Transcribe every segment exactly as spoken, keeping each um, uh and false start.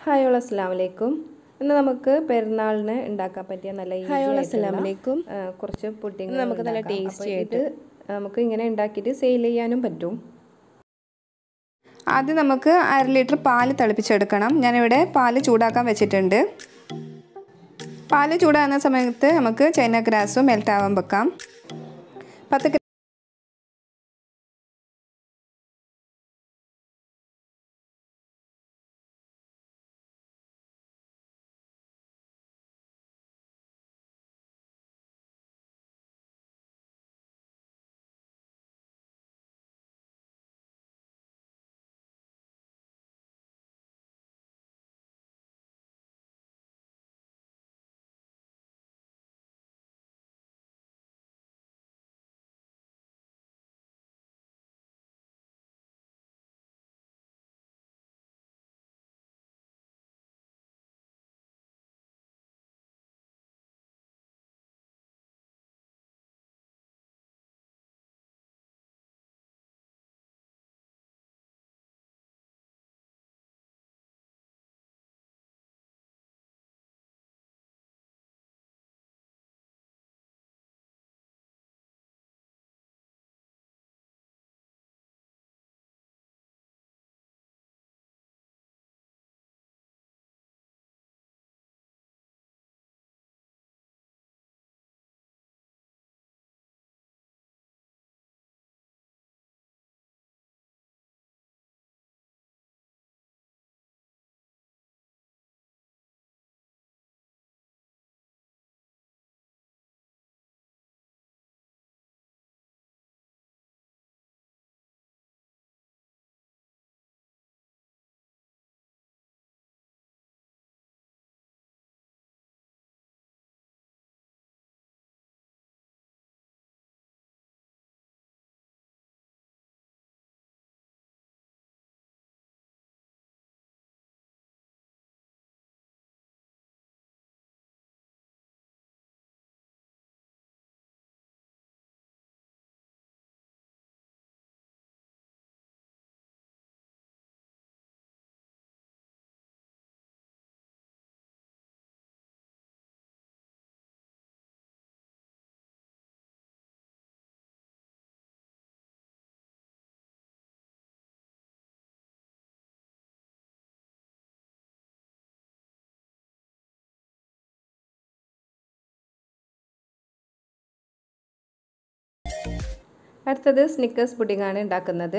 Hi all അസ്സലാമു അലൈക്കും. ഇന്ന് നമുക്ക് പെരുന്നാളിന് ഉണ്ടാക്കാൻ പറ്റിയ നല്ല ഈസി ആയിട്ടുള്ള കുറച്ച് പുഡിംഗ് നമുക്ക് നല്ല ടേസ്റ്റി ആയിട്ട് നമുക്ക് ഇങ്ങനെ ഉണ്ടാക്കിയിട്ട് സെയിൽ ചെയ്യാനും പറ്റും. ആദ്യം നമുക്ക് അര ലിറ്റർ പാല് തിളപ്പിച്ചെടുക്കണം. ഞാനിവിടെ പാല് ചൂടാക്കാൻ വെച്ചിട്ടുണ്ട്. പാല് ചൂടാകുന്ന സമയത്ത് നമുക്ക് ചൈന ഗ്രാസും മെൽറ്റ് ആവാൻ വെക്കാം. പത്ത് അടുത്തത് സ്നിക്കേഴ്സ് പുഡിംഗാണ് ഉണ്ടാക്കുന്നത്.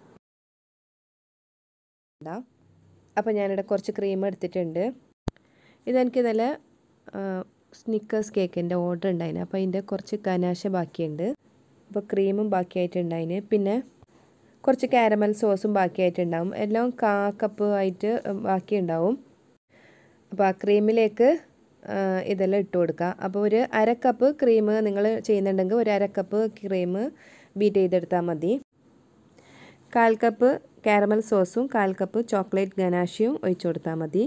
അപ്പോൾ ഞാനിവിടെ കുറച്ച് ക്രീം എടുത്തിട്ടുണ്ട്. ഇതെനിക്ക് നല്ല സ്നിക്കേഴ്സ് കേക്കിൻ്റെ ഓർഡർ ഉണ്ടായിന്. അപ്പോൾ അതിൻ്റെ കുറച്ച് കനാശ ബാക്കിയുണ്ട്. അപ്പോൾ ക്രീമും ബാക്കിയായിട്ടുണ്ടായിന്. പിന്നെ കുറച്ച് കാരമൽ സോസും ബാക്കിയായിട്ടുണ്ടാവും. എല്ലാം കാ കപ്പ് ആയിട്ട് ബാക്കിയുണ്ടാവും. അപ്പോൾ ആ ക്രീമിലേക്ക് ഇതെല്ലാം ഇട്ട് കൊടുക്കുക. അപ്പോൾ ഒരു അര കപ്പ് ക്രീം നിങ്ങൾ ചെയ്യുന്നുണ്ടെങ്കിൽ ഒരു അര കപ്പ് ക്രീം ബീറ്റ് ചെയ്തെടുത്താൽ മതി. കാൽ കപ്പ് കാരമൽ സോസും കാൽ കപ്പ് ചോക്ലേറ്റ് ഗനാഷിയും ഒഴിച്ചു കൊടുത്താൽ മതി.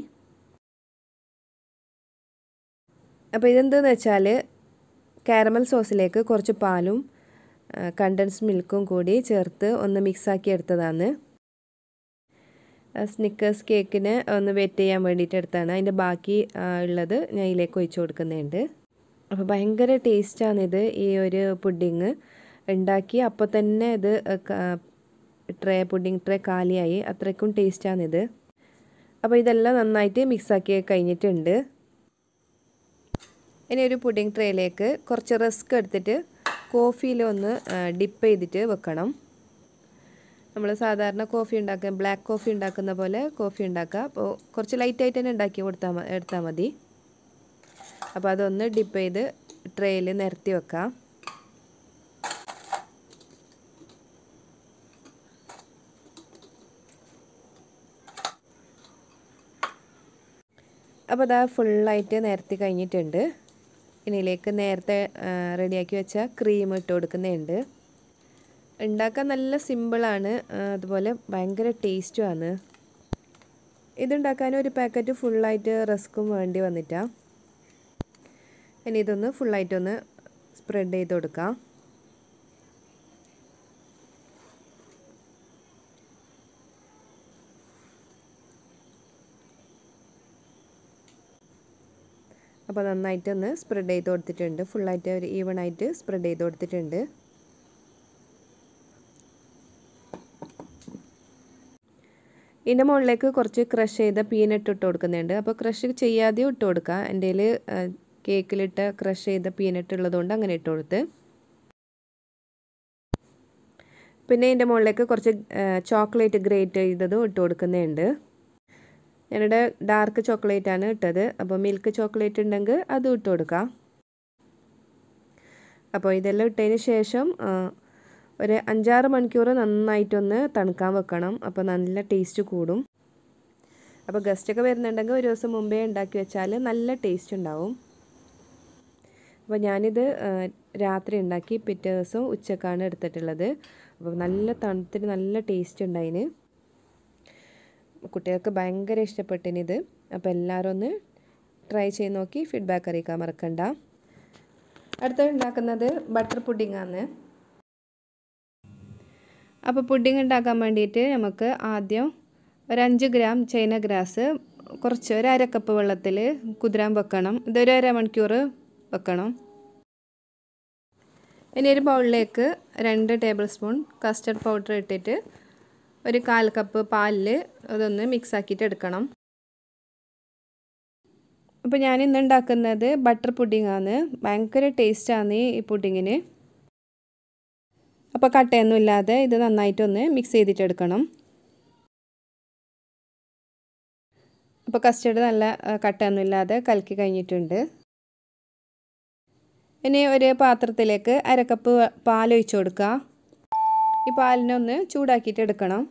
അപ്പോൾ ഇതെന്തെന്ന് വെച്ചാൽ കാരമൽ സോസിലേക്ക് കുറച്ച് പാലും കണ്ടൻസ് മിൽക്കും കൂടി ചേർത്ത് ഒന്ന് മിക്സാക്കി എടുത്തതാണ്. സ്നിക്കേഴ്സ് കേക്കിന് ഒന്ന് വെറ്റ് ചെയ്യാൻ വേണ്ടിയിട്ട് എടുത്താണ്. അതിൻ്റെ ബാക്കി ഉള്ളത് ഞാൻ ഇതിലേക്ക് ഒഴിച്ചു കൊടുക്കുന്നുണ്ട്. അപ്പോൾ ഭയങ്കര ടേസ്റ്റാണിത്. ഈ ഒരു പുഡിങ് ഉണ്ടാക്കി അപ്പോൾ തന്നെ ഇത് ട്രേ പുഡിങ് ട്രേ കാലിയായി. അത്രയ്ക്കും ടേസ്റ്റാണിത്. അപ്പോൾ ഇതെല്ലാം നന്നായിട്ട് മിക്സാക്കി കഴിഞ്ഞിട്ടുണ്ട്. ഇനി ഒരു പുഡിങ് ട്രേയിലേക്ക് കുറച്ച് റസ്ക് എടുത്തിട്ട് കോഫിയിലൊന്ന് ഡിപ്പ് ചെയ്തിട്ട് വെക്കണം. നമ്മൾ സാധാരണ കോഫി ഉണ്ടാക്കുക ബ്ലാക്ക് കോഫി ഉണ്ടാക്കുന്ന പോലെ കോഫി ഉണ്ടാക്കുക. അപ്പോൾ കുറച്ച് ലൈറ്റായിട്ട് തന്നെ ഉണ്ടാക്കി കൊടുത്താൽ എടുത്താൽ മതി. അപ്പോൾ അതൊന്ന് ഡിപ്പ് ചെയ്ത് ട്രേയിൽ നിരത്തി വെക്കാം. അപ്പോൾ അതാ ഫുള്ളായിട്ട് നിരത്തി കഴിഞ്ഞിട്ടുണ്ട്. ഇതിലേക്ക് നേരത്തെ റെഡിയാക്കി വെച്ച ക്രീം ഇട്ട് കൊടുക്കുന്നുണ്ട്. ഉണ്ടാക്കാൻ നല്ല സിമ്പിളാണ്, അതുപോലെ ഭയങ്കര ടേസ്റ്റുമാണ്. ഇതുണ്ടാക്കാൻ ഒരു പാക്കറ്റ് ഫുള്ളായിട്ട് റസ്ക്കും വേണ്ടി വന്നിട്ടാണ്. ഇനി ഇതൊന്ന് ഫുള്ളായിട്ടൊന്ന് സ്പ്രെഡ് ചെയ്ത് കൊടുക്കാം. അപ്പോൾ നന്നായിട്ടൊന്ന് സ്പ്രെഡ് ചെയ്ത് കൊടുത്തിട്ടുണ്ട്. ഫുള്ളായിട്ട് ഒരു ഈവണായിട്ട് സ്പ്രെഡ് ചെയ്ത് കൊടുത്തിട്ടുണ്ട്. ഇതിൻ്റെ മുകളിലേക്ക് കുറച്ച് ക്രഷ് ചെയ്ത പീനട്ട് ഇട്ട് കൊടുക്കുന്നുണ്ട്. അപ്പോൾ ക്രഷ് ചെയ്യാതെയും ഇട്ട് കൊടുക്കുക. എൻ്റെ കയ്യിൽ കേക്കിലിട്ട ക്രഷ് ചെയ്ത പീനട്ട് ഉള്ളതുകൊണ്ട് അങ്ങനെ ഇട്ട് കൊടുത്ത്. പിന്നെ ഇതിൻ്റെ മുകളിലേക്ക് കുറച്ച് ചോക്ലേറ്റ് ഗ്രേറ്റ് ചെയ്തതും ഇട്ട് കൊടുക്കുന്നുണ്ട്. ഞാനിവിടെ ഡാർക്ക് ചോക്ലേറ്റാണ് ഇട്ടത്. അപ്പോൾ മിൽക്ക് ചോക്ലേറ്റ് ഉണ്ടെങ്കിൽ അതും ഇട്ട് കൊടുക്കാം. അപ്പോൾ ഇതെല്ലാം ഇട്ടതിന് ശേഷം ഒരു അഞ്ചാറ് മണിക്കൂർ നന്നായിട്ടൊന്ന് തണുക്കാൻ വെക്കണം. അപ്പോൾ നല്ല ടേസ്റ്റ് കൂടും. അപ്പോൾ ഗസ്റ്റൊക്കെ വരുന്നുണ്ടെങ്കിൽ ഒരു ദിവസം മുമ്പേ ഉണ്ടാക്കി വെച്ചാൽ നല്ല ടേസ്റ്റ് ഉണ്ടാവും. അപ്പോൾ ഞാനിത് രാത്രി ഉണ്ടാക്കി പിറ്റേ ദിവസം ഉച്ചക്കാണ് എടുത്തിട്ടുള്ളത്. അപ്പോൾ നല്ല തണുത്തിട്ട് നല്ല ടേസ്റ്റ് ഉണ്ടായിന്. കുട്ടികൾക്ക് ഭയങ്കര ഇഷ്ടപ്പെട്ടിനിത്. അപ്പോൾ എല്ലാവരും ഒന്ന് ട്രൈ ചെയ്ത് നോക്കി ഫീഡ്ബാക്ക് അറിയിക്കാൻ മറക്കണ്ട. അടുത്തത് ഉണ്ടാക്കുന്നത് ബട്ടർ പുഡിങ്ങാണ്. അപ്പോൾ പുഡിങ് ഉണ്ടാക്കാൻ വേണ്ടിയിട്ട് നമുക്ക് ആദ്യം ഒരു അഞ്ച് ഗ്രാം ചൈന ഗ്രാസ് കുറച്ച് ഒരു അര കപ്പ് വെള്ളത്തിൽ കുതിരാൻ വെക്കണം. ഇതൊരു അര മണിക്കൂർ വെക്കണം. ഇനി ഒരു ബൗളിലേക്ക് രണ്ട് ടേബിൾ സ്പൂൺ കസ്റ്റർഡ് പൗഡർ ഇട്ടിട്ട് ഒരു കാൽ കപ്പ് പാലിൽ അതൊന്ന് മിക്സ് ആക്കിയിട്ട് എടുക്കണം. അപ്പോൾ ഞാൻ ഇന്ന് ഉണ്ടാക്കുന്നത് ബട്ടർ പുഡിങ്ങാണ്. ഭയങ്കര ടേസ്റ്റാണ് ഈ പുഡിങ്ങിന്. അപ്പോൾ കട്ടയൊന്നും ഇല്ലാതെ ഇത് നന്നായിട്ടൊന്ന് മിക്സ് ചെയ്തിട്ട് എടുക്കണം. അപ്പോൾ കസ്റ്റർഡ് നല്ല കട്ടയൊന്നും ഇല്ലാതെ കലക്കി കഴിഞ്ഞിട്ടുണ്ട്. ഇനി ഒരു പാത്രത്തിലേക്ക് അര കപ്പ് പാൽ ഒഴിച്ച് കൊടുക്കുക. ഈ പാലിനൊന്ന് ചൂടാക്കിയിട്ട് എടുക്കണം.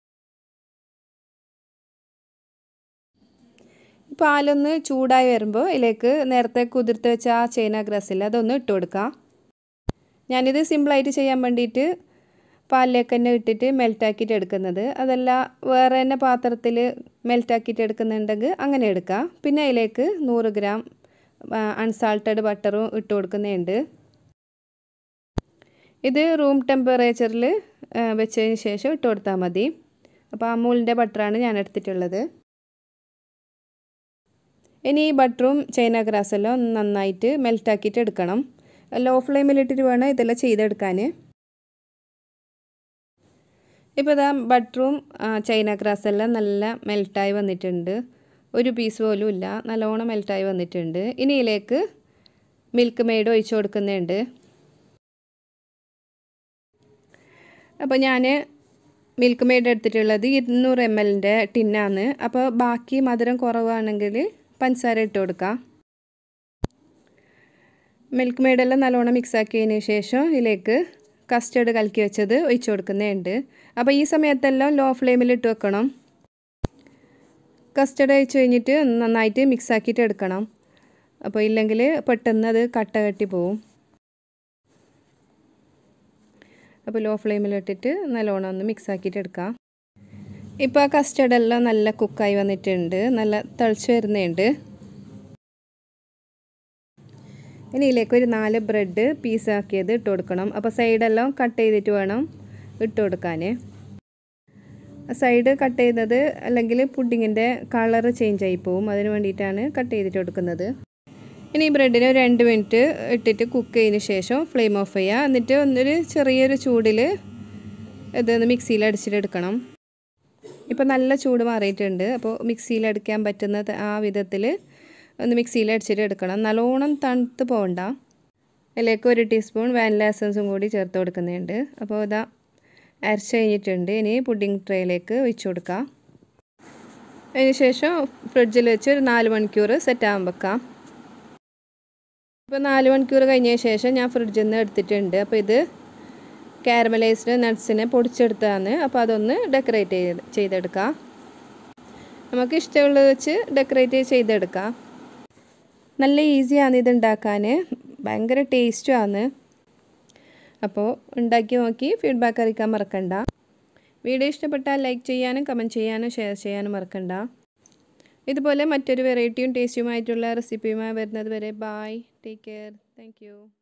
പാലൊന്ന് ചൂടായി വരുമ്പോൾ ഇതിലേക്ക് നേരത്തെ കുതിർത്ത് വെച്ച ആ ചൈന ഗ്രാസിൽ അതൊന്ന് ഇട്ട് കൊടുക്കാം. ഞാനിത് സിമ്പിളായിട്ട് ചെയ്യാൻ വേണ്ടിയിട്ട് പാലിലേക്ക് തന്നെ ഇട്ടിട്ട് മെൽറ്റാക്കിയിട്ട് എടുക്കുന്നത്. അതല്ല വേറെ തന്നെ പാത്രത്തിൽ മെൽറ്റാക്കിയിട്ട് എടുക്കുന്നുണ്ടെങ്കിൽ അങ്ങനെ എടുക്കാം. പിന്നെ അതിലേക്ക് നൂറ് ഗ്രാം അൺസാൾട്ടഡ് ബട്ടറും ഇട്ട് കൊടുക്കുന്നുണ്ട്. ഇത് റൂം ടെമ്പറേച്ചറിൽ വെച്ചതിന് ശേഷം ഇട്ട് കൊടുത്താൽ മതി. അപ്പോൾ അമൂലിൻ്റെ ബട്ടറാണ് ഞാൻ എടുത്തിട്ടുള്ളത്. ഇനി ഈ ബട്ടറും ചൈന ഗ്രാസെല്ലാം നന്നായിട്ട് മെൽറ്റാക്കിയിട്ട് എടുക്കണം. ലോ ഫ്ലെയിമിലിട്ടിട്ട് വേണം ഇതെല്ലാം ചെയ്തെടുക്കാൻ. ഇപ്പോൾ ഇതാ ബട്ടറും ചൈന ഗ്രാസെല്ലാം നല്ല മെൽറ്റായി വന്നിട്ടുണ്ട്. ഒരു പീസ് പോലും ഇല്ല. നല്ലോണം മെൽറ്റായി വന്നിട്ടുണ്ട്. ഇനി ഇതിലേക്ക് മിൽക്ക് മെയ്ഡ് ഒഴിച്ച് കൊടുക്കുന്നുണ്ട്. അപ്പോൾ ഞാൻ മിൽക്ക് മെയ്ഡ് എടുത്തിട്ടുള്ളത് ഇരുന്നൂറ് എം എല്ലിൻ്റെ ടിന്നാണ്. അപ്പോൾ ബാക്കി മധുരം കുറവാണെങ്കിൽ പഞ്ചസാര ഇട്ട് കൊടുക്കാം. മിൽക്ക് മെയ്ഡെല്ലാം നല്ലോണം മിക്സ് ആക്കിയതിന് ശേഷം ഇതിലേക്ക് കസ്റ്റർഡ് കലക്കി വെച്ചത് ഒഴിച്ച് കൊടുക്കുന്നുണ്ട്. അപ്പോൾ ഈ സമയത്തെല്ലാം ലോ ഫ്ലെയിമിൽ ഇട്ട് വെക്കണം. കസ്റ്റർഡ് ഒഴിച്ച് കഴിഞ്ഞിട്ട് നന്നായിട്ട് മിക്സ് ആക്കിയിട്ട് എടുക്കണം. അപ്പോൾ ഇല്ലെങ്കിൽ പെട്ടെന്ന് അത് കട്ട കെട്ടി പോവും. അപ്പോൾ ലോ ഫ്ലെയിമിലിട്ടിട്ട് നല്ലോണം ഒന്ന് മിക്സ് ആക്കിയിട്ട് എടുക്കാം. ഇപ്പോൾ ആ കസ്റ്റർഡെല്ലാം നല്ല കുക്കായി വന്നിട്ടുണ്ട്. നല്ല തിളച്ച് വരുന്നുണ്ട്. ഇനി ഇതിലേക്ക് ഒരു നാല് ബ്രെഡ് പീസാക്കിയത് ഇട്ട് കൊടുക്കണം. അപ്പോൾ സൈഡെല്ലാം കട്ട് ചെയ്തിട്ട് വേണം ഇട്ട് കൊടുക്കാൻ. സൈഡ് കട്ട് ചെയ്തത് അല്ലെങ്കിൽ പുഡിങ്ങിൻ്റെ കളർ ചേഞ്ച് ആയി പോവും. അതിന് വേണ്ടിയിട്ടാണ് കട്ട് ചെയ്തിട്ട് കൊടുക്കുന്നത്. ഇനി ഈ ബ്രെഡിന് ഒരു രണ്ട് മിനിറ്റ് ഇട്ടിട്ട് കുക്ക് ചെയ്തതിന് ശേഷം ഫ്ലെയിം ഓഫ് ചെയ്യുക. എന്നിട്ട് ഒന്നൊരു ചെറിയൊരു ചൂടിൽ ഇതൊന്ന് മിക്സിയിൽ അടിച്ചിട്ടെടുക്കണം. ഇപ്പോൾ നല്ല ചൂട് മാറിയിട്ടുണ്ട്. അപ്പോൾ മിക്സിയിൽ അടിക്കാൻ പറ്റുന്ന ആ വിധത്തിൽ ഒന്ന് മിക്സിയിൽ അടിച്ചിട്ട് എടുക്കണം. നല്ലോണം തണുത്ത് പോകണ്ട. അതിലേക്ക് ഒരു ടീസ്പൂൺ വാനില എസൻസും കൂടി ചേർത്ത് കൊടുക്കുന്നുണ്ട്. അപ്പോൾ ഇതാ അരച്ച് കഴിഞ്ഞിട്ടുണ്ട്. ഇനി പുഡിംഗ് ട്രേയിലേക്ക് ഒഴിച്ച് കൊടുക്കാം. അതിന് ശേഷം ഫ്രിഡ്ജിൽ വെച്ച് ഒരു നാല് മണിക്കൂർ സെറ്റ് ആകാൻ വെക്കാം. ഇപ്പോൾ നാല് മണിക്കൂർ കഴിഞ്ഞതിന് ശേഷം ഞാൻ ഫ്രിഡ്ജിൽ നിന്ന് എടുത്തിട്ടുണ്ട്. അപ്പോൾ ഇത് കാരമലൈസ്ഡ് നട്ട്സിനെ പൊടിച്ചെടുത്തതാണ്. അപ്പോൾ അതൊന്ന് ഡെക്കറേറ്റ് ചെയ്ത് ചെയ്തെടുക്കാം. നമുക്ക് ഇഷ്ടമുള്ളത് വെച്ച് ഡെക്കറേറ്റ് ചെയ്തെടുക്കാം. നല്ല ഈസിയാണ് ഇത് ഉണ്ടാക്കാൻ. ഭയങ്കര ടേസ്റ്റുമാണ്. അപ്പോൾ ഉണ്ടാക്കി നോക്കി ഫീഡ്ബാക്ക് അറിയിക്കാൻ മറക്കണ്ട. വീഡിയോ ഇഷ്ടപ്പെട്ടാൽ ലൈക്ക് ചെയ്യാനും കമൻറ്റ് ചെയ്യാനും ഷെയർ ചെയ്യാനും മറക്കണ്ട. ഇതുപോലെ മറ്റൊരു വെറൈറ്റിയും ടേസ്റ്റിയുമായിട്ടുള്ള റെസിപ്പിയുമായി വരുന്നത് വരെ bye, take care, thank U.